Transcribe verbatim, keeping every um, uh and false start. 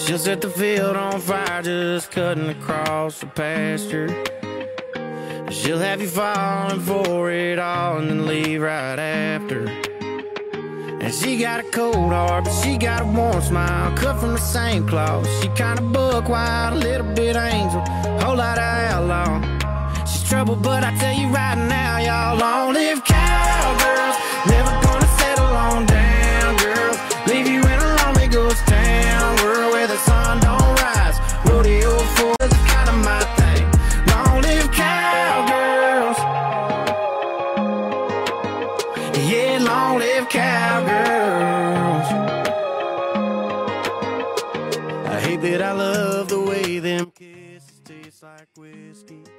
She'll set the field on fire just cutting across the pasture. She'll have you falling for it all and then leave right after. And she got a cold heart, but she got a warm smile, cut from the same cloth. She kinda buck wild, a little bit angel, whole lot of outlaw. She's trouble, but I tell you right now, y'all, long live cowgirls. Never gonna settle on down, girls. Leave you in a lonely ghost town, world where the sun don't rise. Rodeo for is kinda my thing. Long live cowgirls. Yeah, long live cowgirls. I hate that I love the way them kisses taste like whiskey.